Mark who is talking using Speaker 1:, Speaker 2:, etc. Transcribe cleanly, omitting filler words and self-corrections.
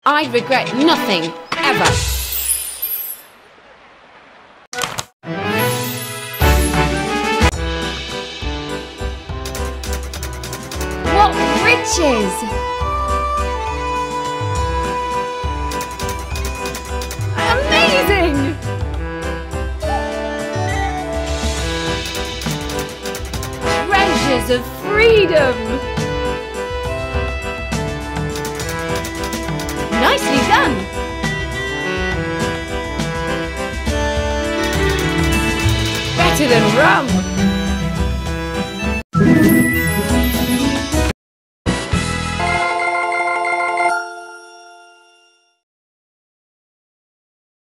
Speaker 1: I'd regret nothing, ever. What riches! Amazing! Treasures of freedom! Nicely done! Better than rum!